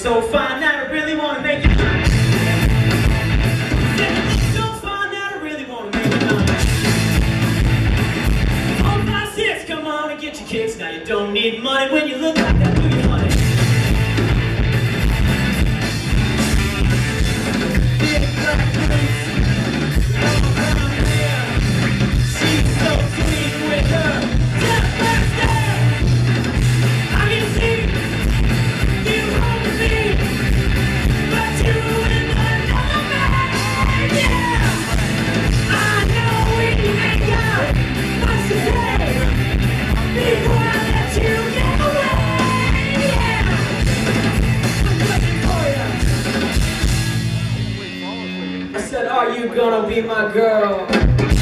so fine that I really wanna make you mine. Said you look so fine that I really wanna make you mine. 4, 5, 6, come on and get your kicks. Now you don't need money when you look like that, do you, honey? I said, are you gonna be my girl?